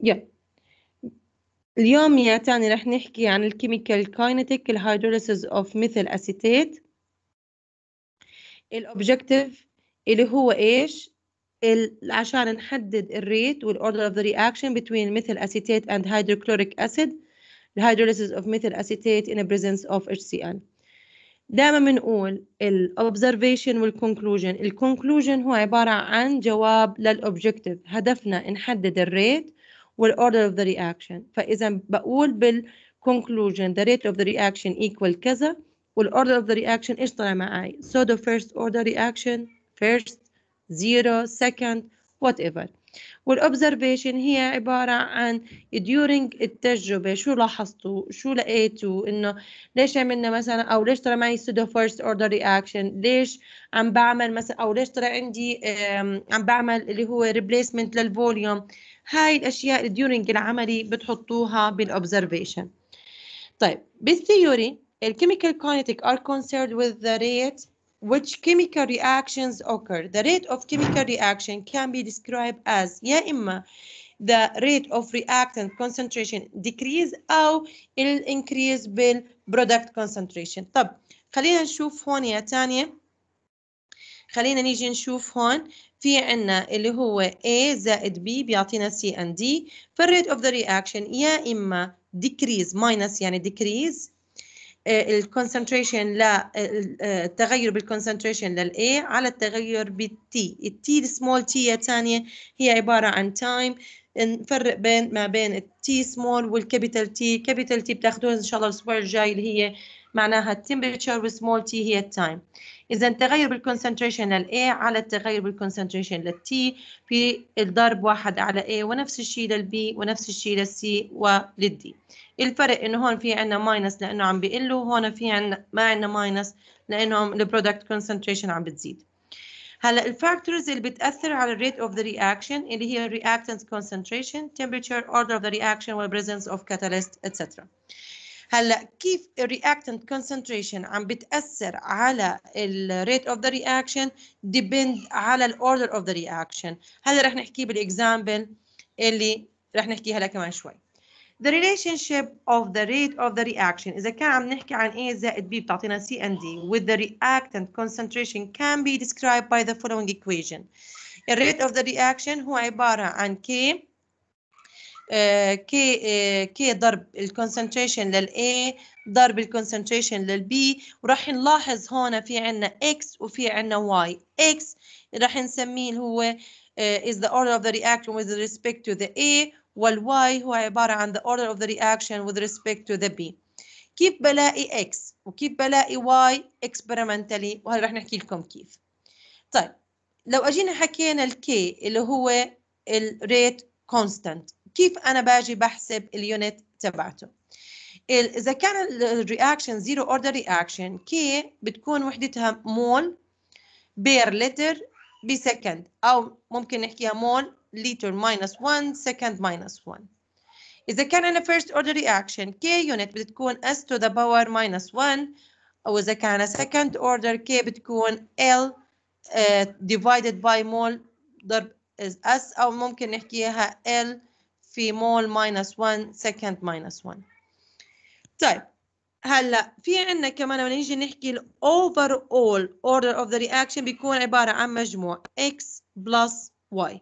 اليوم يا تاني رح نحكي عن الكيميكال كاينيتيك الهيدروليسيس اوف ميثيل اسيتيت. الاوبجكتيف اللي هو ايش؟ عشان نحدد الريت والاوردر اوف ذا رياكشن between methyl acetate and hydrochloric acid the hydrolysis of methyl acetate in the presence of HCl. دائما بنقول الobservation والconclusion. الconclusion هو عبارة عن جواب للobjective، هدفنا نحدد الريت والorder of the reaction. فإذا بقول بالconclusion the rate of the reaction equal كذا والorder of the reaction إيش طلع معي؟ pseudo first order reaction, first, zero, second, whatever. والobservation هي عبارة عن during التجربة شو لاحظتوا، شو لقيتوا، إنه ليش عملنا مثلا، أو ليش طلع معي pseudo first order reaction، ليش عم بعمل مثلا، أو ليش طلع عندي عم بعمل اللي هو replacement للفوليوم. هاي الأشياء during العملي بتحطوها بالobservation. طيب بالثيوري الchemical kinetic are concerned with the rate which chemical reactions occur. The rate of chemical reaction can be described as يا إما the rate of reactant concentration decrease أو increase بالproduct concentration. طب خلينا نشوف هون يا تانية، خلينا نيجي نشوف هون في عنا اللي هو A زائد B بيعطينا C and D. فالrate of the reaction يا إما decrease minus يعني decrease الكونسنتريشن التغير بالكونسنتريشن للA على التغير بالتي. التي السمول تي يا تانية هي عبارة عن تايم، نفرق ما بين التي سمول والكابيتال تي. كابيتال تي بتاخدوها ان شاء الله الاسبوع الجاي اللي هي معناها التمبريتشر، والسمول تي هي التايم. اذا التغير بالكونسنتريشن للA على التغير بالكونسنتريشن للتي في الضرب 1 على A، ونفس الشيء للB ونفس الشيء للC وللD. الفرق انه هون في عندنا ماينس لانه عم بيقلوا، وهون في عندنا ما عندنا ماينس لانه البرودكت كونسنتريشن عم بتزيد. هلا الفاكتورز اللي بتاثر على الريت اوف ذا رياكشن اللي هي reactant concentration, temperature, order of the reaction, والpresence of catalyst etc. هلا كيف الرياكتنت concentration عم بتاثر على الريت اوف ذا رياكشن؟ depend على الاوردر اوف ذا رياكشن. هذا رح نحكيه بالاكزامبل اللي رح نحكيها هلا كمان شوي. The relationship of the rate of the reaction إذا كان عم نحكي عن A زائد B بتعطينا C and D with the reactant concentration can be described by the following equation. The rate of the reaction هو عبارة عن K ضرب الكونسنتريشن للA ضرب الكونسنتريشن للB. وراح نلاحظ هون في عنا X وفي عنا Y. X راح نسميه اللي هو is the order of the reaction with respect to the A، والY هو عبارة عن the order of the reaction with respect to the B. كيف بلاقي X وكيف بلاقي Y experimentally، وهلا رح نحكي لكم كيف. طيب لو أجينا حكينا ال K اللي هو الريت constant، كيف أنا باجي بحسب اليونت تبعته؟ إذا كان الرياكشن zero order reaction K بتكون وحدتها مول بير لتر بسكند، أو ممكن نحكيها مول لتر minus 1 second minus 1. إذا كان عندنا first order reaction K unit بتكون S to the power minus 1، أو إذا كان second order K بتكون L divided by mole ضرب S، أو ممكن نحكيها L في مول minus 1 second minus 1. طيب هلا في عندنا كمان لما نيجي نحكي ال overall order of the reaction بيكون عبارة عن مجموع X plus Y.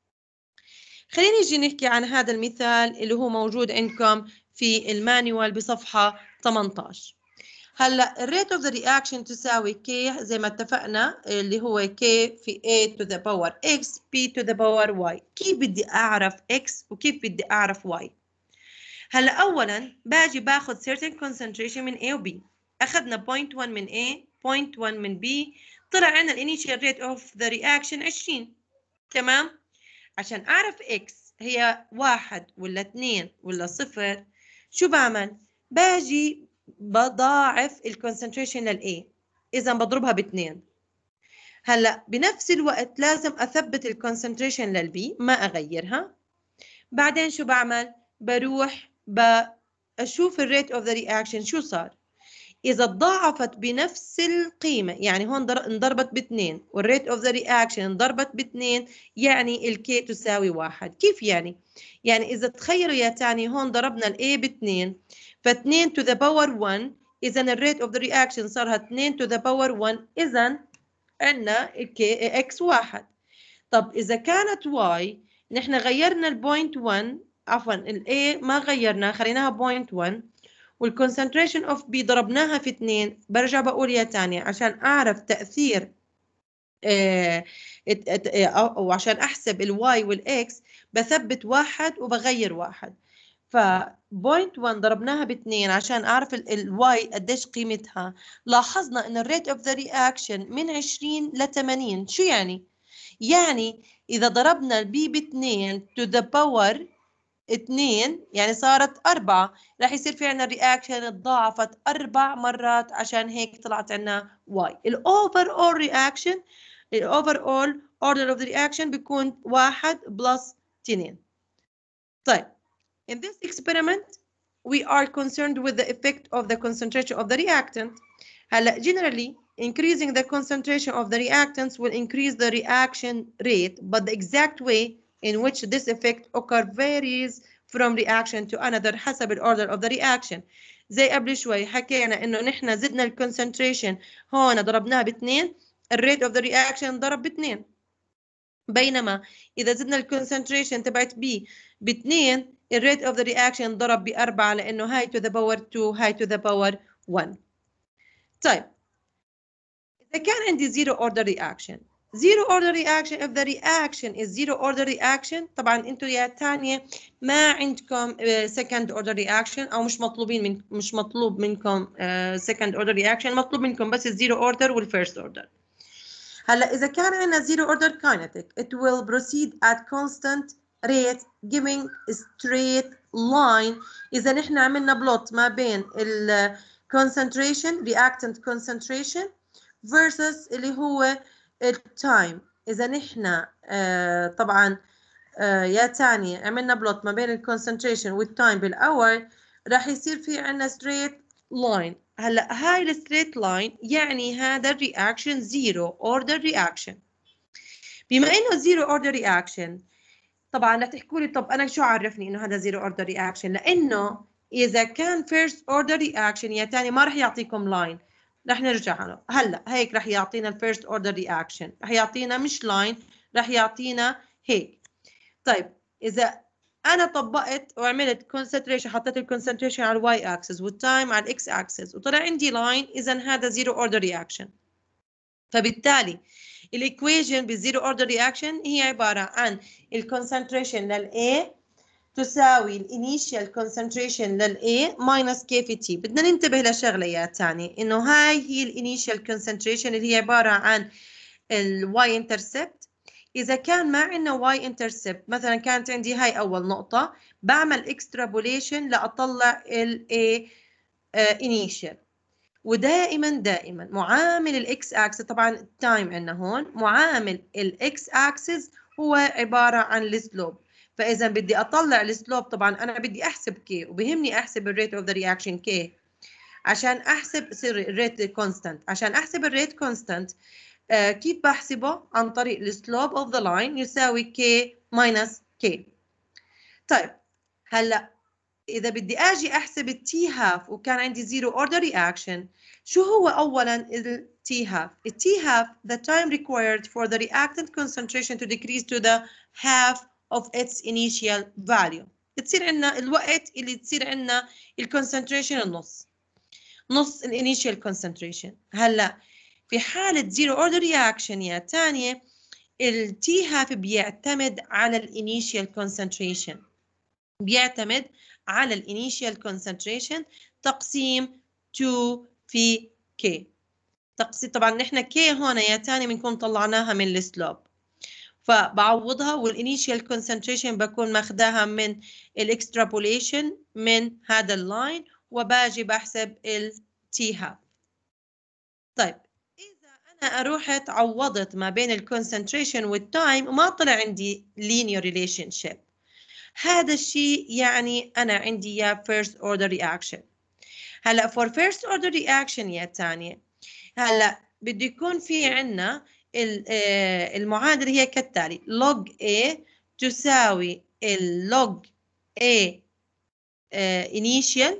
خلينا نيجي نحكي عن هذا المثال اللي هو موجود عندكم في المانيوال بصفحة 18. هلا الريت اوف ذا رياكشن تساوي K زي ما اتفقنا اللي هو K في A to the power X B to the power Y. كيف بدي أعرف X وكيف بدي أعرف Y؟ هلا أولاً باجي باخذ certain concentration من A و B. أخذنا 0.1 من A 0.1 من B، طلع عنا الانيشال ريت اوف ذا رياكشن 20. تمام؟ عشان أعرف X هي 1 ولا 2 ولا 0، شو بعمل؟ باجي بضاعف الكونسنتريشن للA، إذا بضربها ب2. هلا بنفس الوقت لازم أثبت الكونسنتريشن للB ما أغيرها. بعدين شو بعمل؟ بروح بشوف الريت اوف ذا رياكشن شو صار. إذا تضاعفت بنفس القيمة، يعني هون انضربت ب2 والريت اوف ذا رياكشن انضربت ب2، يعني الكي تساوي 1. كيف يعني؟ يعني إذا تخيلوا يا تاني هون ضربنا الA ب2 ف2 to the power 1، إذا الريت اوف ذا رياكشن صارها 2 to the power 1، إذا عندنا الكي اكس 1. طب إذا كانت y نحن غيرنا البوينت 1، عفوا الA ما غيرنا خليناها بوينت 1، والكونسنتريشن اوف بي ضربناها في 2. برجع بقول يا تاني عشان اعرف تاثير او عشان احسب الواي والاكس بثبت 1 وبغير 1. فبوينت 1 ضربناها ب2 عشان اعرف الواي قديش قيمتها. لاحظنا ان الريت اوف ذا رياكشن من 20 ل 80. شو يعني؟ يعني اذا ضربنا البي ب2 to the power 2 يعني صارت 4، راح يصير في عنا الرياكشن تضاعفت 4 مرات، عشان هيك طلعت عنا واي. الاوفر اول رياكشن، الاوفر اول اوردر اوف ذا رياكشن بيكون 1 بلس 2. طيب in this experiment we are concerned with the effect of the concentration of the reactant. هلا generally increasing the concentration of the reactants will increase the reaction rate, but the exact way in which this effect occurs varies from reaction to another حسب الأوردر of the reaction. زي قبل شوي حكينا إنه نحن زدنا الكونسنتريشن هون ضربناها ب2، الريت of the reaction ضرب ب2. بينما إذا زدنا الكونسنتريشن تبعت B ب2، الريت of the reaction ضرب ب4 لأنه هاي to the power 2 هاي to the power 1. طيب إذا كان عندي zero order reaction، zero order reaction if the reaction is zero order reaction، طبعا انتوا يا تانية ما عندكم second order reaction او مش مطلوب منكم second order reaction، مطلوب منكم بس zero order والfirst order. هلا إذا كان عندنا zero order kinetic it will proceed at constant rate giving a straight line. إذا نحن عملنا بلوت ما بين ال concentration reactant concentration versus اللي هو التايم. إذا نحن طبعا يا تاني عملنا بلوت ما بين الكونسنتريشن والتايم بالأول، راح يصير في عنا straight line. هلا هاي الستريت لاين يعني هذا الرياكشن زيرو اوردر رياكشن. بما انه زيرو اوردر رياكشن طبعا رح تحكوا لي طب انا شو عرفني انه هذا زيرو اوردر رياكشن؟ لانه اذا كان فيرست اوردر رياكشن يا تاني ما رح يعطيكم لاين. رح نرجع له هلا. هيك رح يعطينا الفيرست اوردر رياكشن، رح يعطينا مش لاين، رح يعطينا هيك. طيب اذا انا طبقت وعملت كونسنتريشن، حطيت الكونسنتريشن على الواي اكسس والتايم على الاكس اكسس وطلع عندي لاين، اذا هذا زيرو اوردر رياكشن. فبالتالي الايكويشن بالزيرو اوردر رياكشن هي عباره عن الكونسنتريشن للA تساوي الانيشال كونسنتريشن للA ماينس كي في تي. بدنا ننتبه لشغله يا تاني، انه هاي هي الانيشال كونسنتريشن اللي هي عباره عن الواي انترسبت. إذا كان ما عندنا واي انترسبت، مثلا كانت عندي هاي أول نقطة، بعمل اكسترابوليشن لأطلع ال A initial. ودائما معامل الاكس اكسس، طبعا التايم عندنا هون، معامل الاكس اكسس هو عبارة عن السلوب. فإذا بدي أطلع السلوب طبعا أنا بدي أحسب كي، وبهمني أحسب الريت اوف ذا رياكشن كي عشان أحسب الريت كونستانت. عشان أحسب الريت كونستانت كيف بحسبه؟ عن طريق السلوب اوف ذا لاين يساوي k minus k. طيب هلا إذا بدي أجي أحسب التي هاف وكان عندي زيرو اوردر رياكشن، شو هو أولاً التي هاف؟ التي هاف the time required for the reactant concentration to decrease to the half of its initial value. تصير عندنا الوقت اللي تصير عندنا الكونسنتريشن نص الانيشال كونسنتريشن. هلا في حالة زيرو اوردر رياكشن يا تانية التي هاف بيعتمد على الانيشال كونسنتريشن، بيعتمد على الانيشال كونسنتريشن تقسيم 2 في كي. تقسيم طبعا نحن كي هون يا تاني بنكون طلعناها من السلوب، فبعوضها والانيشال كونسنتريشن بكون ماخداها من الاكسترابوليشن من هذا اللاين، وباجي بحسب التي هاف. طيب أنا أروحت عوضت ما بين الكونسنتريشن والتايم وما طلع عندي linear relationship، هذا الشيء يعني أنا عندي يا first order reaction. هلا for first order reaction يا تانية، هلا بده يكون في عنا المعادلة هي كالتالي: log A تساوي log A initial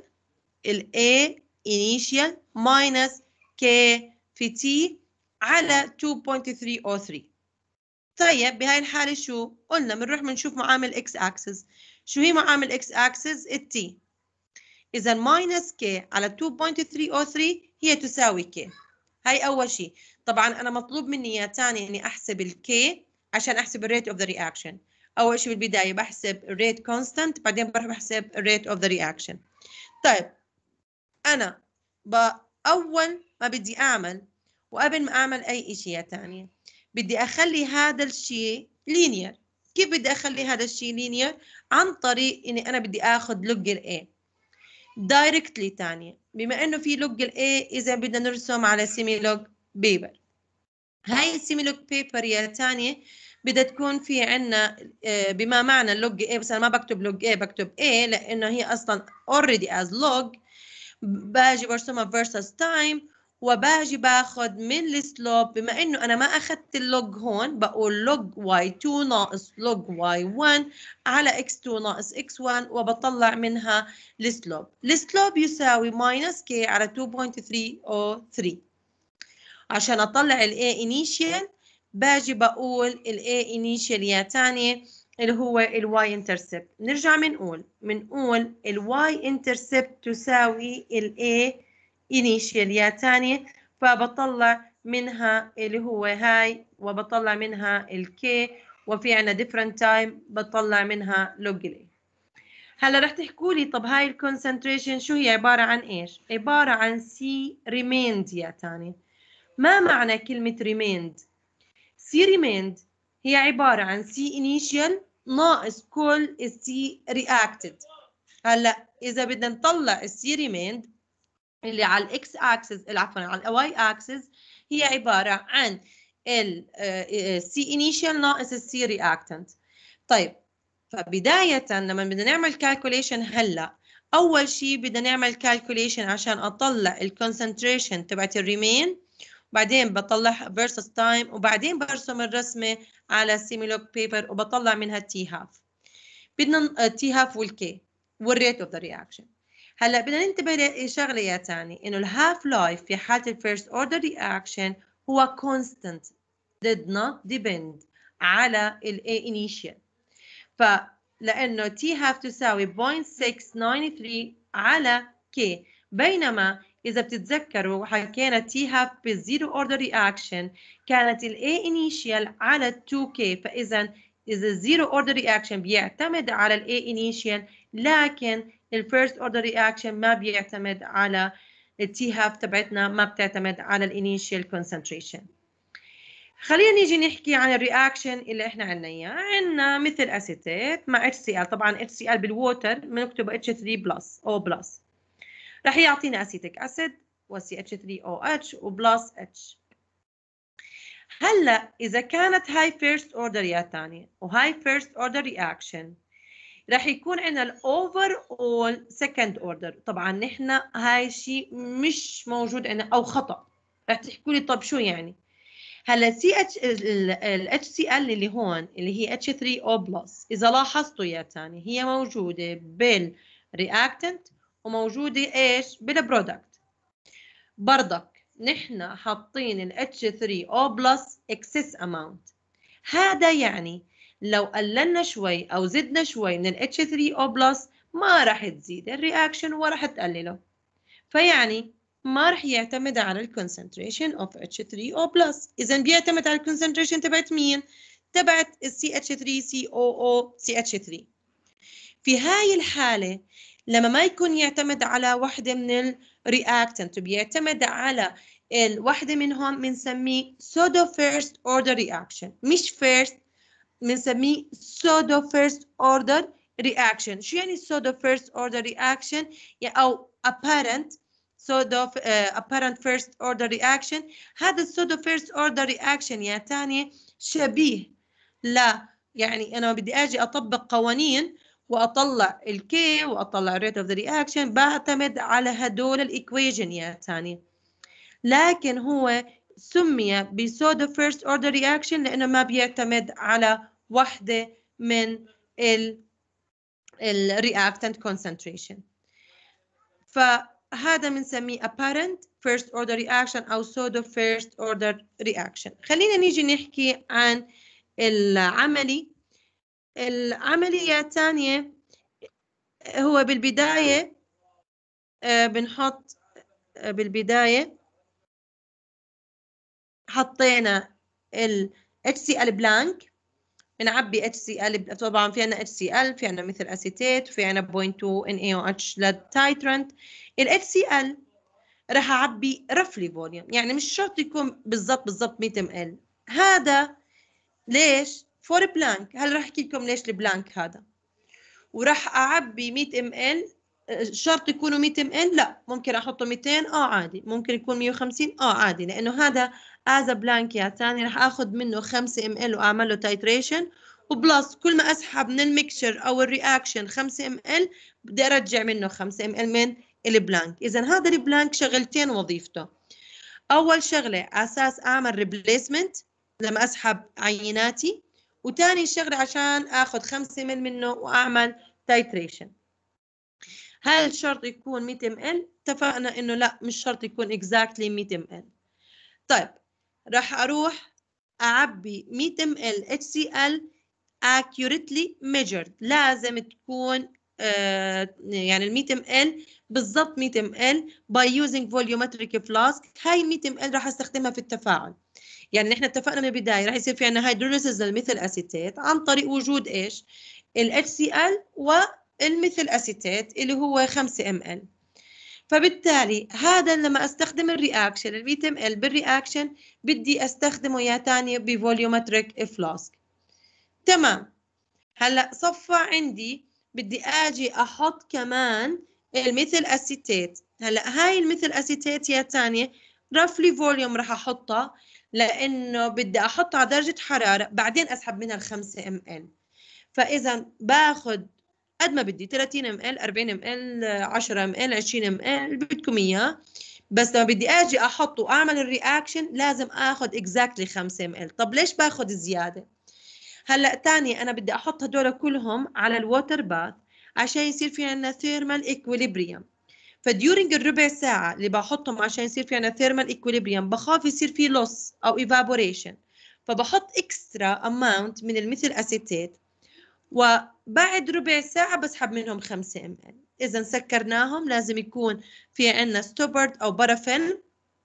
A initial minus K في T على 2.303. طيب بهاي الحالة شو قلنا؟ بنروح بنشوف معامل x axis. شو هي معامل x axis؟ T. إذا minus K على 2.303 هي تساوي K. هاي أول شيء. طبعا أنا مطلوب مني يا تاني إني أحسب الكي عشان أحسب الريت أوف ذا رياكشن. أول شيء بالبداية بحسب الريت كونستانت، بعدين بروح بحسب الريت أوف ذا رياكشن. طيب أنا أول ما بدي أعمل، وقبل ما أعمل أي شيء يا تانية، بدي أخلي هذا الشيء لينير. كيف بدي أخلي هذا الشيء لينير؟ عن طريق إني أنا بدي آخذ لوج ال A دايركتلي تانية. بما إنه في لوج ال A إذا بدنا نرسم على سيمي لوج بيبر. هاي السيمي لوج بيبر يا تانية بدها تكون في عنا بما معنى اللوج A، بس أنا ما بكتب لوج A، بكتب A لأنه هي أصلا already as log. باجي برسمها versus time، وباجي باخذ من السلوب. بما انه انا ما اخذت اللوج هون، بقول لوج y2 ناقص لوج y1 على x2 ناقص x1، وبطلع منها السلوب. السلوب يساوي minus k على 2.303. عشان اطلع ال A initial باجي بقول ال A initial يا تانية اللي هو ال Y intercept. نرجع بنقول ال Y intercept تساوي ال A initial يا تانية، فبطلع منها اللي هو هاي، وبطلع منها ال K، وفي عنا different time بطلع منها log ال A. هلا رح تحكوا لي طب هاي الكونسنتريشن شو هي؟ عبارة عن ايش؟ عبارة عن C remained يا تانية. ما معنى كلمة remained؟ C remained هي عبارة عن C initial ناقص كل C reacted. هلا إذا بدنا نطلع C remained اللي على الX axis، عفوا على الY axis، هي عبارة عن C initial ناقص C reactant. طيب فبداية لما بدنا نعمل calculation هلا، أول شيء بدنا نعمل calculation عشان أطلع الكونسنتريشن تبعت الريمين، بعدين بطلع versus time، وبعدين برسم الرسمة على semi-log paper وبطلع منها T half. بدنا T half والK والrate of the reaction. هلا بدنا ننتبه لشغلة يا تاني، إنه الهاف لايف في حالة الفيرست order reaction هو constant did not depend على ال A initial. فلأنه T half تساوي 0.693 على K، بينما إذا بتتذكروا حكينا T half بالزيرو order reaction كانت ال A initial على 2K. فإذا الزيرو order reaction بيعتمد على ال A initial، لكن ال first order reaction ما بيعتمد على ال T half تبعتنا، ما بتعتمد على ال initial concentration. خلينا نيجي نحكي عن الرياكشن اللي احنا عنا اياه. عنا مثل اسيتيت مع HCl. طبعا HCl بالووتر بنكتب H3 بلس O بلس، رح يعطينا اسيتيك اسيد و CH3OH وبلس H. هلا اذا كانت هاي فيرست اوردر يا تاني وهاي فيرست اوردر رياكشن، رح يكون عندنا الاوفر اول سكند اوردر. طبعا نحن هاي الشيء مش موجود عندنا او خطا. رح تحكوا لي طب شو يعني؟ هلا ال HCl اللي هون اللي هي H3O+، إذا لاحظتوا يا تاني هي موجودة بالرياكتنت وموجودة إيش؟ بالبرودكت. برضك نحن حاطين ال H3O+ excess amount. هذا يعني لو قللنا شوي أو زدنا شوي من ال H3O+ ما راح تزيد الرياكشن وراح تقلله. فيعني ما رح يعتمد على الكونسنتريشن اوف H3O+. إذا بيعتمد على الكونسنتريشن تبعت مين؟ تبعت CH3COO CH3. في هاي الحالة لما ما يكون يعتمد على واحدة من الرياكتنت وبيعتمد على الواحدة منهم بنسميه pseudo first order reaction. مش first، بنسميه pseudo first order reaction. شو يعني pseudo first order reaction؟ أو apparent apparent first order reaction. هذا pseudo first order reaction يا تانية شبيه لا، يعني أنا بدي أجي أطبق قوانين واطلع الكي واطلع الريت اوف ذا رياكشن، بعتمد على هدول الايكويجن يا تاني. لكن هو سمي بسودو فيرست اوردر رياكشن لانه ما بيعتمد على وحده من الرياكتنت concentration. فهذا بنسميه apparent first order reaction او pseudo first order reaction. خلينا نيجي نحكي عن العملي. العملية الثانية هو بالبداية بنحط بالبداية حطينا ال HCl بلانك، بنعبي HCl. طبعا في عنا HCl، في عنا مثل اسيتيت، وفي عنا 0.2 NaOH للتايترنت. ال HCl راح اعبي رفلي فوليوم، يعني مش شرط يكون بالضبط 100 ml. هذا ليش؟ فور بلانك. هل راح احكي لكم ليش البلانك هذا. وراح اعبي 100 ml. شرط يكونوا 100 ml؟ لا، ممكن احطه 200 عادي، ممكن يكون 150 عادي، لانه هذا از بلانك يا تاني راح اخذ منه 5 ml واعمل له تايتريشن، وبلس كل ما اسحب من الميكشر او الرياكشن 5 ml بدي ارجع منه 5 ml من البلانك. اذا هذا البلانك شغلتين وظيفته. اول شغله على اساس اعمل ريبليسمنت لما اسحب عيناتي، وثاني شغله عشان اخذ 5 ml منه واعمل تايتريشن. هل شرط يكون 100 ml؟ اتفقنا انه لا، مش شرط يكون exactly 100 ml. طيب راح اروح اعبي 100 ml HCl accurately measured. لازم تكون يعني ال 100 ml بالضبط 100 ml by using volumetric flask. هاي 100 ml راح استخدمها في التفاعل. يعني نحن اتفقنا من البدايه راح يصير في عندنا هيدروليسيس للميثيل اسيتيت عن طريق وجود ايش؟ ال HCl والميثيل اسيتيت اللي هو 5 ml. فبالتالي هذا لما استخدم الرياكشن ال 100 ml بالرياكشن بدي استخدمه يا تاني بفوليومتريك فلاسك. تمام. هلا صفى عندي، بدي اجي احط كمان الميثيل اسيتيت. هلا هاي الميثيل اسيتيت يا تانية رفلي فوليوم راح احطها، لانه بدي احطها على درجة حرارة بعدين اسحب منها ال 5 ml. فاذا باخذ قد ما بدي 30 ml 40 ml 10 ml 20 ml اللي بدكم اياه، بس لما بدي اجي احط واعمل الرياكشن لازم اخذ اكزاكتلي 5 ml. طب ليش باخذ زيادة؟ هلا تاني انا بدي احط هدول كلهم على الووتر باث عشان يصير في عندنا ثيرمال ايكويليبريم. فديورنج الربع ساعة اللي بحطهم عشان يصير في عندنا ثيرمال ايكويليبريم بخاف يصير في لوس او ايفابوريشن، فبحط اكسترا اماونت من الميثيل اسيتيت، وبعد ربع ساعة بسحب منهم 5 ml. إذا سكرناهم لازم يكون في عندنا ستوبرد أو بارافين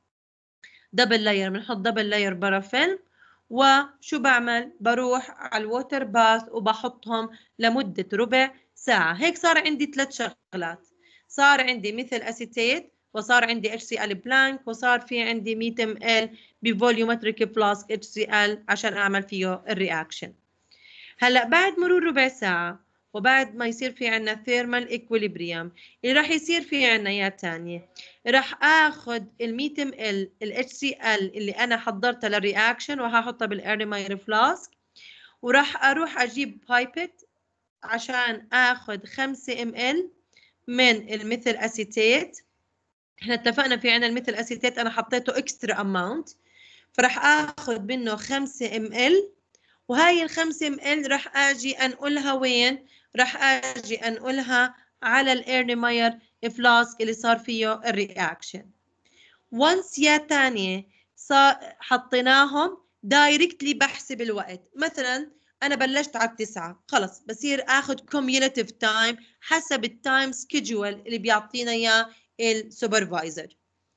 دبل لاير، بنحط دبل لاير بارافين. وشو بعمل؟ بروح على الووتر باث وبحطهم لمدة ربع ساعة. هيك صار عندي 3 شغلات. صار عندي مثل اسيتيت، وصار عندي HCl بلانك، وصار في عندي 100 ml بفوليومتريك فلاسك HCl عشان أعمل فيه الرياكشن. هلا بعد مرور ربع ساعة وبعد ما يصير في عنا ثيرمال ايكويليبريم، اللي راح يصير في عنا يا تانية راح اخذ ال 100 ml ال HCl اللي انا حضرتها للرياكشن وهحطها بالايرماير فلاسك، وراح اروح اجيب بايبت عشان اخذ 5 ml من الميثيل اسيتيت. احنا اتفقنا في عنا الميثيل اسيتيت انا حطيته اكسترا اماونت، فراح اخذ منه 5 ml. وهاي ال 5 ml راح اجي انقلها وين؟ راح اجي انقلها على الايرنماير فلاسك اللي صار فيه الرياكشن. وانس يا تانية صار حطيناهم دايركتلي بحسب الوقت. مثلا انا بلشت على 9، خلص بصير اخذ كوميوليتيف تايم حسب التايم سكيدجول اللي بيعطينا اياه السوبرفايزر.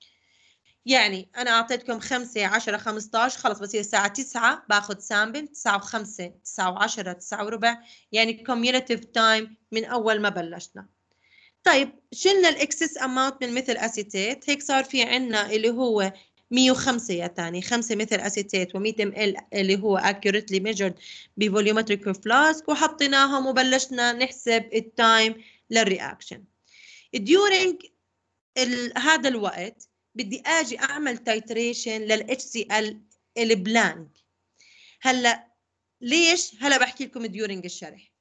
يعني أنا أعطيتكم 5 10 15، خلص بصير الساعة 9 باخذ سامبل، 9 و5 9 و10 9 وربع، يعني cumulative time من أول ما بلشنا. طيب شلنا الإكسس أماونت من مثل أسيتيت، هيك صار في عنا اللي هو 105 يا تاني، 5 مثل أسيتيت و100 ml اللي هو accurately measured بفوليومتريك فلاسك، وحطيناهم وبلشنا نحسب التايم للرياكشن. during هذا الوقت بدي اجي اعمل تايتريشن لل HCl البلانك. هلا ليش؟ هلا بحكي لكم ديورنج الشرح.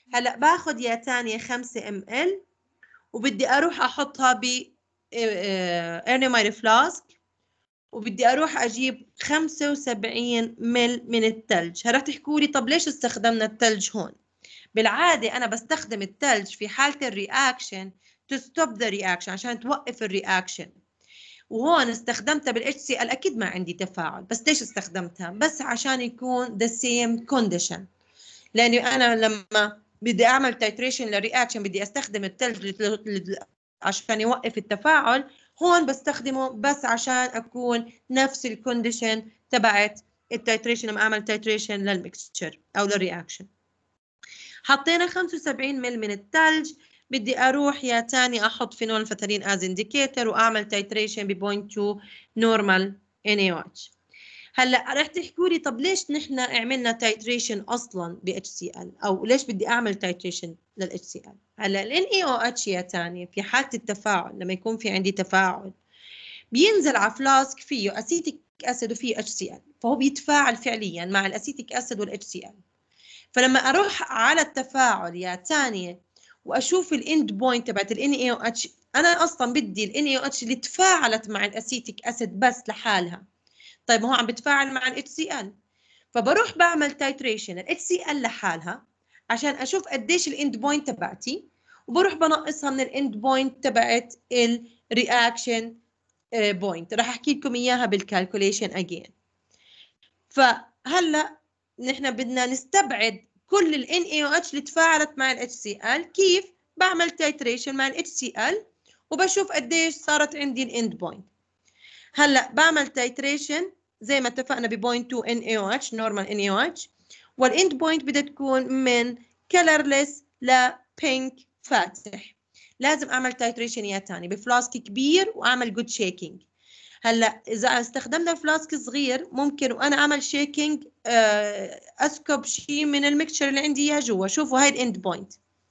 هلا باخذ يا تانية 5 ml وبدي اروح احطها ب ايرنيماير فلاسك، وبدي اروح اجيب 75 مل من الثلج. راح تحكوا لي طب ليش استخدمنا الثلج هون؟ بالعاده انا بستخدم الثلج في حاله الرياكشن to stop the reaction، عشان توقف الرياكشن. وهون استخدمتها بالHCl، اكيد ما عندي تفاعل، بس ليش استخدمتها؟ بس عشان يكون the same condition. لاني انا لما بدي اعمل تايتريشن للرياكشن بدي استخدم الثلج عشان يوقف التفاعل. هون بستخدمه بس عشان اكون نفس الكونديشن تبعت التايتريشن لما اعمل تايتريشن للميكستشر او للرياكشن. حطينا 75 مل من الثلج، بدي اروح يا تاني احط فينول فتالين از انديكيتور واعمل تايتريشن ب 0.2 نورمال NaOH. هلا رح تحكوا لي طب ليش نحن عملنا تايتريشن اصلا ب HCl، او ليش بدي اعمل تايتريشن لل HCl؟ هلا ال NaOH يا تاني في حاله التفاعل، لما يكون في عندي تفاعل بينزل على فلاسك فيه اسيتيك اسيد وفيه HCl، فهو بيتفاعل فعليا مع الاسيتيك اسيد وال HCl. فلما اروح على التفاعل يا تانية واشوف الاند بوينت تبعت ال NaOH، انا اصلا بدي ال NaOH اللي تفاعلت مع الاسيتيك اسيد بس لحالها. طيب هو عم بتفاعل مع ال HCl، فبروح بعمل تايتريشن ال HCl لحالها عشان اشوف قديش الاند بوينت تبعتي، وبروح بنقصها من الاند بوينت تبعت الرياكشن بوينت. راح احكي لكم اياها بالكالكوليشن اجين. فهلا نحن بدنا نستبعد كل ال NaOH اللي تفاعلت مع ال HCl. كيف؟ بعمل تايتريشن مع ال HCl وبشوف قديش صارت عندي الاند بوينت. هلا بعمل تايتريشن زي ما اتفقنا ب 0.2 NaOH نورمال NaOH، والاند بوينت بدها تكون من كلرلس لبينك فاتح. لازم اعمل تايتريشن يا تاني بفلاسك كبير واعمل جود شيكينج. هلا اذا استخدمنا فلاسك صغير ممكن وانا اعمل شيكينج اسكب شيء من الميكشر اللي عندي اياه جوا. شوفوا هاي الاند بوينت،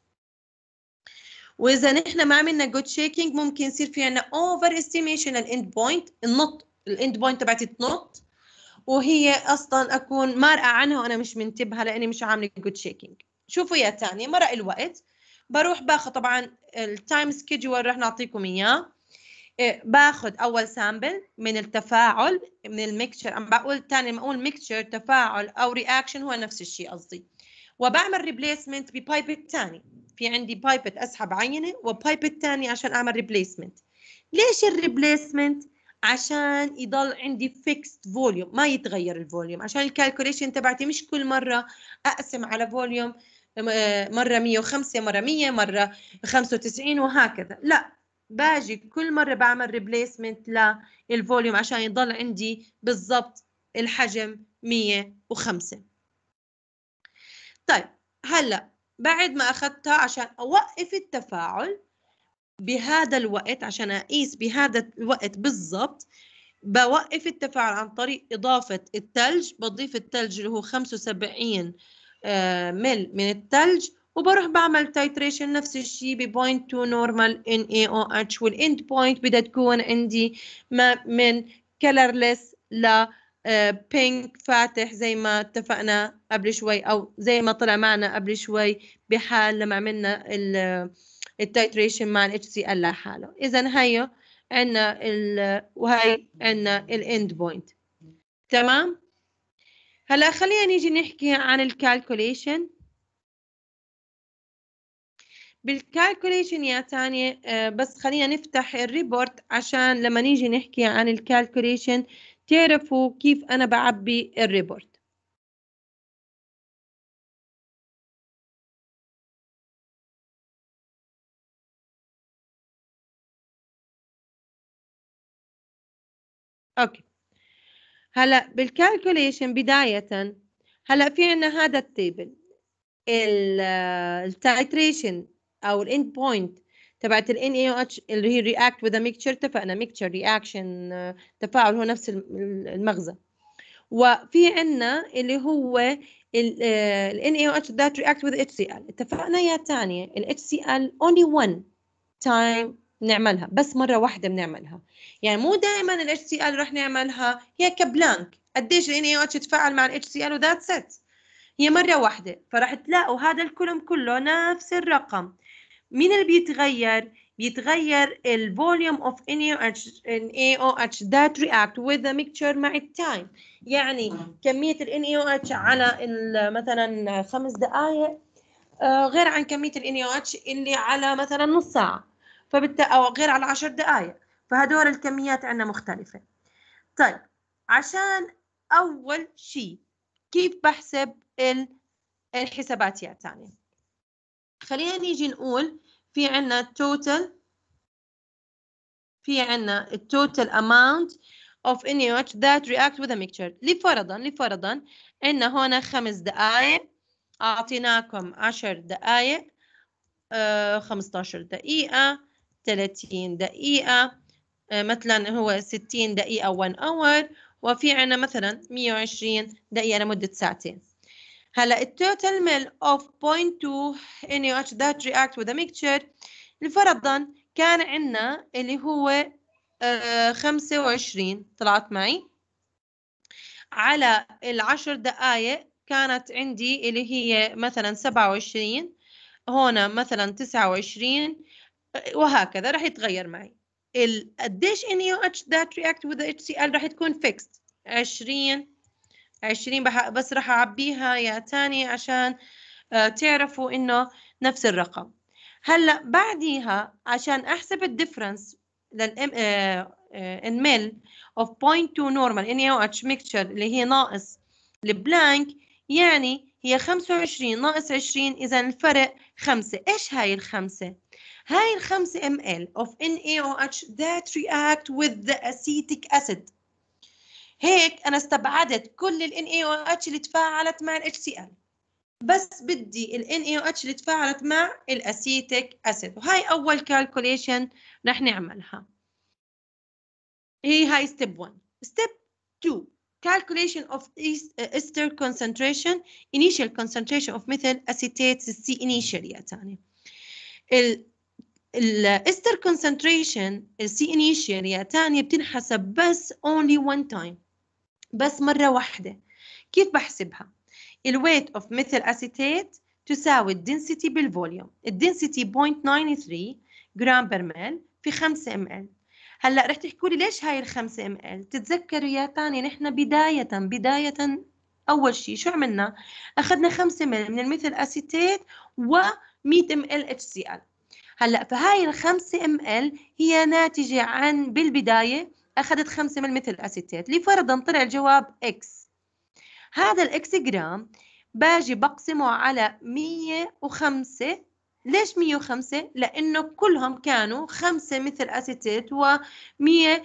واذا نحن ما عملنا جود شيكينج ممكن يصير في عندنا اوفر استيميشن للاند بوينت، النط الاند بوينت تبعتي تنط وهي اصلا اكون مارقه عنها وانا مش منتبهه لاني مش عامله جود شيكينج. شوفوا يا تاني مرق الوقت، بروح باخذ طبعا التايم سكيدجول رح نعطيكم اياه. باخذ اول سامبل من التفاعل من الميكشر. عم بقول ثاني لما اقول ميكشر تفاعل او رياكشن هو نفس الشيء قصدي. وبعمل ريبليسمنت ببايبت ثاني. في عندي بايبت اسحب عينه وبايبت ثاني عشان اعمل ريبليسمنت. ليش الريبليسمنت؟ عشان يضل عندي فيكست فوليوم، ما يتغير الفوليوم، عشان الكالكوليشن تبعتي مش كل مره اقسم على فوليوم مره 105 مره 100 مره 95 وهكذا. لا، باجي كل مرة بعمل ريبليسمنت للفوليوم عشان يضل عندي بالضبط الحجم 105. طيب هلا بعد ما أخذتها عشان أوقف التفاعل بهذا الوقت، عشان أقيس بهذا الوقت بالضبط، بوقف التفاعل عن طريق إضافة الثلج. بضيف الثلج اللي هو 75 مل من الثلج، وبروح بعمل تايتريشن نفس الشيء ب 0.2 نورمال NaOH، والاند بوينت بدها تكون عندي ما من كلرلس ل بينك فاتح زي ما اتفقنا قبل شوي، او زي ما طلع معنا قبل شوي بحال لما عملنا التايتريشن مع ال HCl لحاله. اذا هي عندنا وهي عندنا الاند بوينت. تمام. هلا خلينا نيجي نحكي عن الكالكوليشن. بالكالكوليشن يا تانية بس خلينا نفتح الريبورت عشان لما نيجي نحكي عن الكالكوليشن تعرفوا كيف أنا بعبي الريبورت. أوكي. هلا بالكالكوليشن بداية هلا في عنا هذا التيبل التايتريشن او الاند بوينت تبعت ال NaOH اللي هي react with a mixture. اتفقنا mixture reaction تفاعل هو نفس المغزى. وفي عنا اللي هو ال NaOH that react with HCl. اتفقنا يا تانية ال HCl only one time نعملها، بس مرة واحدة بنعملها، يعني مو دائما ال HCl رح نعملها هي كبلانك قديش ال NaOH تفاعل مع ال HCl وذاتس ات. هي مرة واحدة، فراح تلاقوا هذا الكولوم كله نفس الرقم. مين اللي بيتغير؟ بيتغير الفوليوم of NaOH that react with the mixture مع التايم. يعني كمية ال NaOH على مثلا 5 دقائق غير عن كمية ال NaOH اللي على مثلا نص ساعة، أو غير على 10 دقائق، فهدول الكميات عندنا مختلفة. طيب عشان أول شيء كيف بحسب الحسابات يا تاني؟ خلينا نيجي نقول في عنا total amount of NaOH that react with a mixture. لفرضا عنا هنا 5 دقائق، أعطيناكم 10 دقائق، 15 دقيقة، 30 دقيقة، مثلا هو 60 دقيقة 1 hour، وفي عنا مثلا 120 دقيقة لمدة ساعتين. هلا التوتال ميل of 0.2 NaOH that react with a mixture لفرضا كان عندنا اللي هو 25 طلعت معي على 10 دقائق، كانت عندي اللي هي مثلا 27، هنا مثلا 29، وهكذا راح يتغير معي. قديش NaOH that react with the HCl راح تكون fixed 20 بس راح أعبيها يا تاني عشان تعرفوا إنه نفس الرقم. هلا بعديها عشان أحسب الديفرنس للميل of 0.2 normal NaOH mixture اللي هي ناقص البلانك، يعني هي 25 ناقص 20، إذا الفرق 5. إيش هاي ال5؟ هاي ال5 ml of NaOH that react with the acetic acid. هيك أنا استبعدت كل ال NaOH اللي تفاعلت مع ال HCl، بس بدي ال NaOH اللي تفاعلت مع الأسيتيك أسيد، وهاي أول calculation رح نعملها. هاي step 1. step 2 calculation of ester concentration initial concentration of methyl acetate C initial يا تاني. ester concentration C initial يا تاني بتنحسب بس only one time، بس مرة واحدة. كيف بحسبها؟ الويت اوف ميثيل اسيتيت تساوي الدنسيتي بالفوليوم. الدنسيتي 0.93 جرام برميل في 5 ml. هلا رح تحكوا لي ليش هاي ال 5 ml؟ تتذكروا يا تاني نحن بداية أول شيء شو عملنا؟ أخذنا 5 ml من الميثيل اسيتيت و 100 ml HCl. هلا فهاي ال 5 ml هي ناتجة عن بالبداية أخذت 5 ml مثل اسيتيت. لفرضا طلع الجواب X. هذا الإكس جرام باجي بقسمه على 105. ليش 105؟ لأنه كلهم كانوا 5 مثل أسيتيت و 100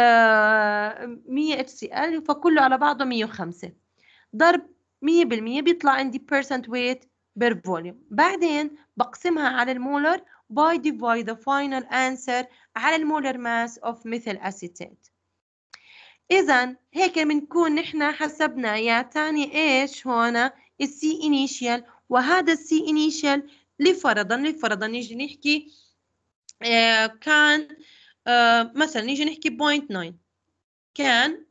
HCl، فكله على بعضه 105 ضرب 100% بيطلع عندي percent weight per volume. بعدين بقسمها على المولر by divide the final answer على المولر mass of methyl acetate. إذا هيك بنكون نحن حسبنا يا تاني إيش هنا السي إنيشيال، وهذا السي إنيشيال لفرضا نيجي نحكي كان مثلا نيجي نحكي 0.9 كان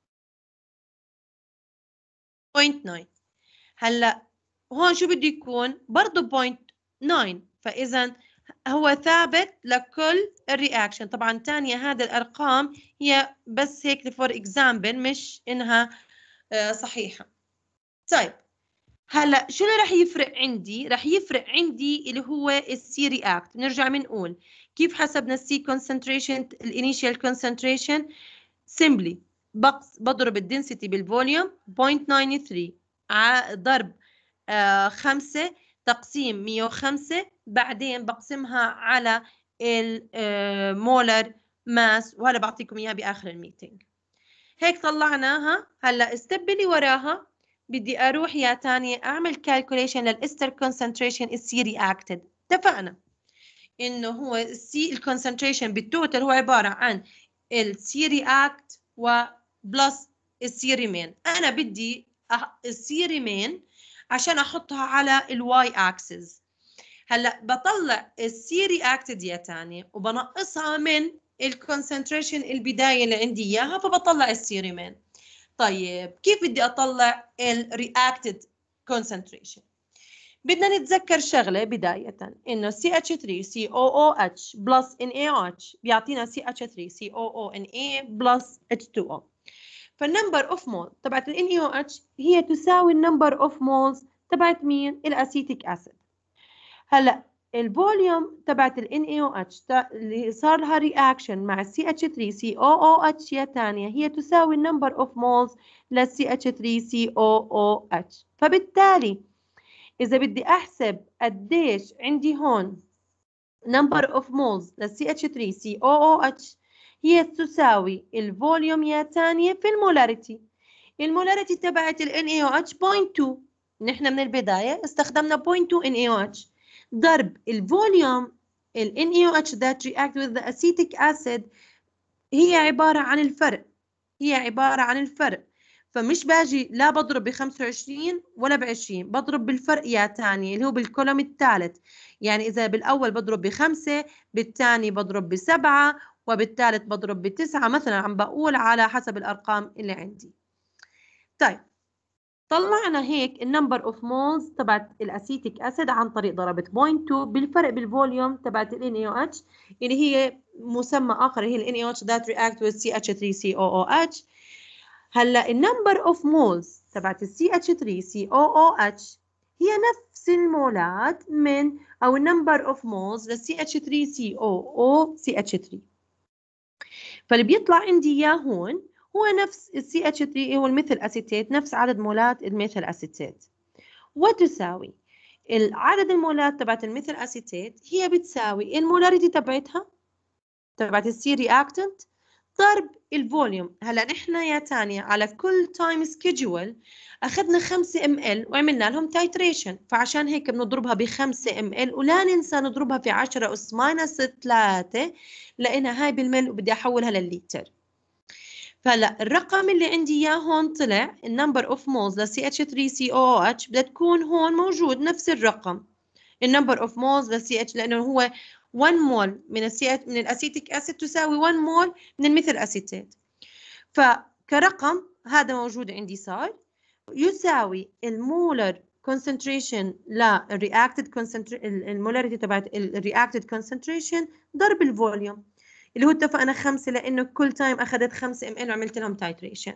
0.9. هلا هون شو بده يكون؟ برضه 0.9، فإذا هو ثابت لكل الرياكشن. طبعا تانية هذا الأرقام هي بس هيك فور إكزامبل، مش إنها صحيحة. طيب هلا شو اللي رح يفرق عندي؟ رح يفرق عندي اللي هو السي رياكت. نرجع بنقول كيف حسبنا السي كونسنتريشن الانيشال كونسنتريشن؟ سيمبلي بضرب الدنسيتي بالفوليوم 0.93 ضرب 5 تقسيم 105، بعدين بقسمها على المولر ماس، وهذا بعطيكم اياه باخر الميتينج. هيك طلعناها. هلا ستيب اللي وراها بدي اروح يا تاني اعمل كالكوليشن للاستر كونسنتريشن السي رياكتد. اتفقنا انه هو السي الكونسنتريشن بالتوتال هو عباره عن السي رياكت وبلس السي ريمين. انا بدي السي ريمين عشان احطها على الواي اكسس. هلا بطلع السي رياكتد يا تاني وبنقصها من الكونسنتريشن البدايه اللي عندي اياها، فبطلع السي ريمين. طيب كيف بدي اطلع الرياكتد concentration. بدنا نتذكر شغلة بداية إنه CH3COOH plus NaOH بيعطينا CH3COONA plus H2O. فالنمبر اوف مول تبعت ال NaOH هي تساوي النمبر اوف مولز تبعت مين؟ الاسيتيك اسيد. هلا الفوليوم تبعت ال NaOH اللي صار لها رياكشن مع CH3COOH يا ثانية هي تساوي النمبر اوف مولز لل CH3COOH. فبالتالي إذا بدي أحسب قديش عندي هون number of moles لل CH3COOH هي تساوي الفوليوم يا تانية في المولاريتي. المولاريتي تبعت ال NaOH 0.2. نحن من البداية استخدمنا 0.2 NaOH ضرب الفوليوم ال NaOH that react with the acetic acid هي عبارة عن الفرق. فمش باجي لا بضرب ب 25 ولا ب 20، بضرب بالفرق يا تاني اللي هو بالكولوم الثالث. يعني إذا بالأول بضرب ب5 بالثاني بضرب ب7 وبالثالث بضرب ب9 مثلا، عم بقول على حسب الأرقام اللي عندي. طيب طلعنا هيك النمبر اوف مولز تبعت الاسيتيك اسيد عن طريق ضربت 0.2 بالفرق بالفوليوم تبعت ال NaOH اللي هي مسمى آخر هي ال NaOH that react with CH3COOH. هلا النمبر اوف مولز تبعت ال CH3COOH هي نفس المولات من او النمبر اوف مولز لل CH3COOCH3. فاللي بيطلع عندي اياه هون هو نفس ال CH3 هو الميثيل اسيتيت، نفس عدد مولات الميثيل اسيتيت، وتساوي عدد المولات تبعت الميثيل اسيتيت هي بتساوي المولاريتي تبعتها تبعت السي رياكتنت ضرب الفوليوم. هلا نحن يا تانية على كل تايم سكيدجول اخذنا 5 ml وعملنا لهم تايتريشن، فعشان هيك بنضربها ب 5 ml ولا ننسى نضربها في 10 أس ماينس 3 لانها هاي بالمل وبدي احولها للليتر. فهلا الرقم اللي عندي اياه هون طلع النمبر اوف مولز ل CH3COOH بدها تكون هون موجود نفس الرقم النمبر اوف مولز ل CH لانه هو 1 مول من الاسيتيك اسيد تساوي 1 مول من الميثيل اسيتيت. فكرقم هذا موجود عندي صار يساوي المولر concentration للرياكتد المولاريتي تبعت الرياكتد concentration ضرب الفوليوم اللي هو اتفقنا 5 لانه كل تايم اخذت 5 ml وعملت لهم تايتريشن.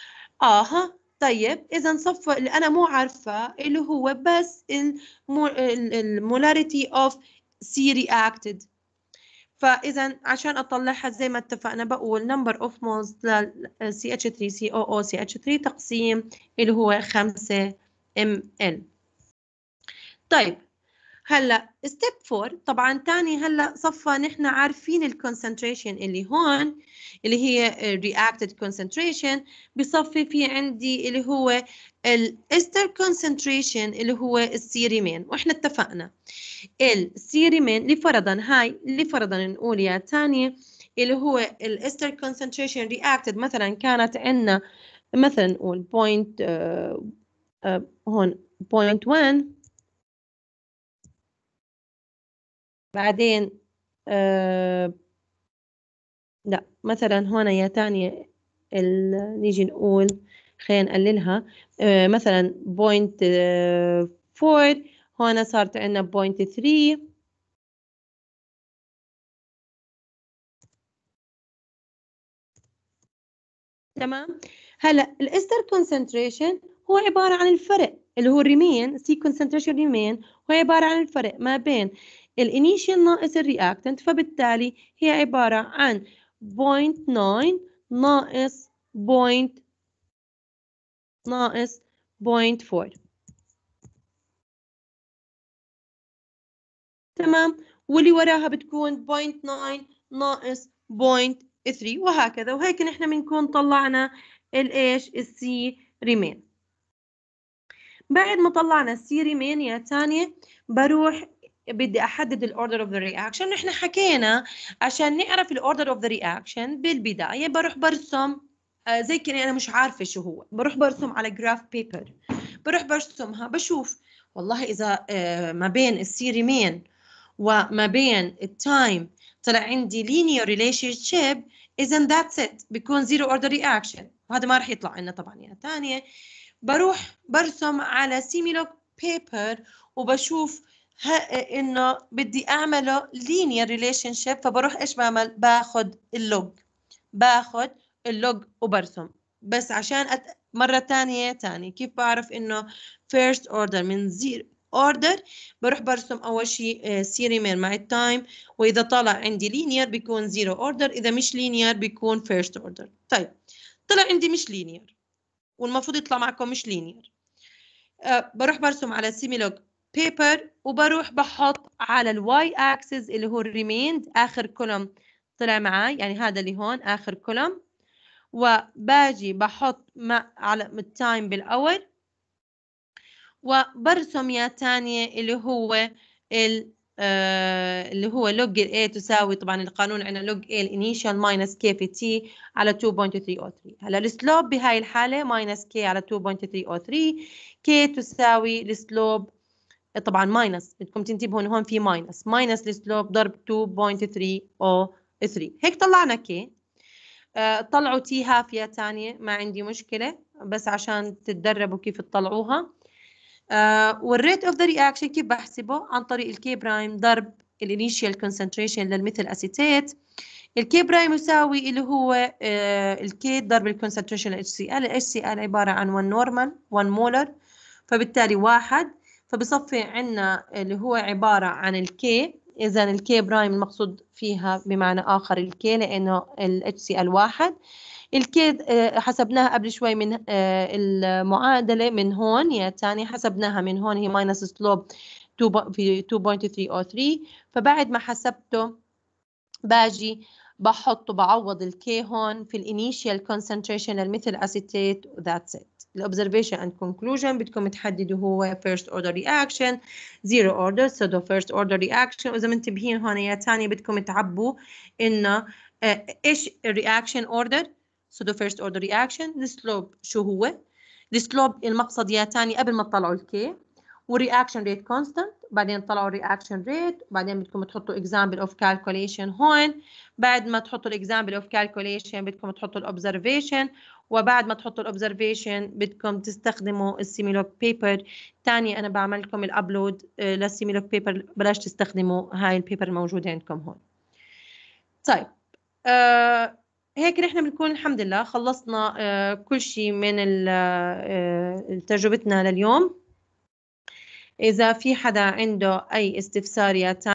طيب اذا صفى اللي انا مو عارفه اللي هو بس المولاريتي اوف سي رياكتد. فاذا عشان اطلعها زي ما اتفقنا بقول number of moles لل CH3COOCH3 تقسيم اللي هو 5 ml. طيب هلا ستيب 4 طبعا تاني هلا صفى نحن عارفين الكونسنتريشن اللي هون اللي هي reacted concentration، بصفي في عندي اللي هو الاستر concentration اللي هو السيريمين. واحنا اتفقنا السيريمين لفرضا نقول يا تاني اللي هو الاستر concentration reacted مثلا كانت عندنا مثلا نقول بوينت هون 0.1 بعدين لا مثلا هون يا تانية نيجي نقول خلينا نقللها مثلا 0.4 هون صارت عندنا 0.3 تمام. هلا الاستر كونسنتريشن هو عبارة عن الفرق اللي هو الريمين سي كونسنتريشن ريمين هو عبارة عن الفرق ما بين الانيشال ناقص الرياكتنت، فبالتالي هي عبارة عن 0.9 ناقص 0.4 تمام، واللي وراها بتكون 0.9 ناقص 0.3 وهكذا. وهيك نحن بنكون طلعنا الايش السي ريمين. بعد ما طلعنا السي ريمين يا تانية بروح بدي احدد الاوردر اوف ذا رياكشن. نحن حكينا عشان نعرف الاوردر اوف ذا رياكشن بالبدايه بروح برسم زي كأني انا مش عارفه شو هو، بروح برسم على جراف بيبر، بروح برسمها بشوف والله اذا ما بين السي ريمين وما بين التايم طلع عندي linear relationship اذا that's it بيكون zero order reaction، وهذا ما راح يطلع لنا طبعا يا ثانيه. بروح برسم على سيميلوك بيبر وبشوف انه بدي اعمله linear relationship. فبروح ايش بعمل؟ باخد اللوج وبرسم. بس عشان مرة تانية كيف بعرف انه first order من zero order؟ بروح برسم اول شيء سيريمين مع التايم، واذا طلع عندي linear بيكون zero order، اذا مش linear بيكون first order. طيب طلع عندي مش linear، والمفروض يطلع معكم مش linear. بروح برسم على سيميلوج بيبر وبروح بحط على الواي اكسس اللي هو الريميند اخر كولوم طلع معي، يعني هذا اللي هون اخر كولوم، وباجي بحط على التايم بالاول، وبرسم يا تانية اللي هو لوج ال A تساوي، طبعا القانون عندنا لوج A الانيشال ماينس K في T على 2.303. هلا السلوب بهاي الحالة ماينس K على 2.303، K تساوي السلوب، طبعا ماينس، بدكم تنتبهوا هون في ماينس السلوب ضرب 2.303. هيك طلعنا K. طلعوا تي هاف يا تانية، ما عندي مشكلة، بس عشان تتدربوا كيف تطلعوها. والريت اوف ذا رياكشن كيف بحسبه؟ عن طريق الكي برايم ضرب الانيشيال كونسنتريشن للميثيل اسيتيت. الكي برايم يساوي اللي هو الكي ضرب الكونسنتريشن اتش سي ال. الاتش سي ال عباره عن 1 نورمال 1 مولر، فبالتالي 1، فبصفي عندنا اللي هو عباره عن الكي. اذا الكي برايم المقصود فيها بمعنى اخر الكي، لانه الاتش سي ال 1. الكي حسبناها قبل شوي من المعادلة من هون يا تاني، حسبناها من هون، هي ماينس سلوب 2.303. فبعد ما حسبته باجي بحط بعوض الكي هون في الانيشيال كونسنتريشن للميثيل اسيتيت، وذاتس ات. الobservation and conclusion بدكم تحددوا هو first order reaction zero order pseudo first order reaction. واذا منتبهين هون يا تاني بدكم تعبوا انه ايش الرياكشن اوردر pseudo first order reaction. السلوب شو هو؟ السلوب المقصد يا تاني قبل ما تطلعوا الكي، والرياكشن ريت كونستانت، بعدين طلعوا الرياكشن ريت، بعدين بدكم تحطوا example of calculation هون. بعد ما تحطوا example of calculation بدكم تحطوا observation، وبعد ما تحطوا observation بدكم تستخدموا السيميلوك بيبر. تاني انا بعمل لكم الابلود للسيميلوك بيبر، بلاش تستخدموا هاي البيبر الموجوده عندكم هون. طيب هيك نحن بنكون الحمد لله خلصنا كل شيء من تجربتنا لليوم. إذا في حدا عنده أي استفسار يا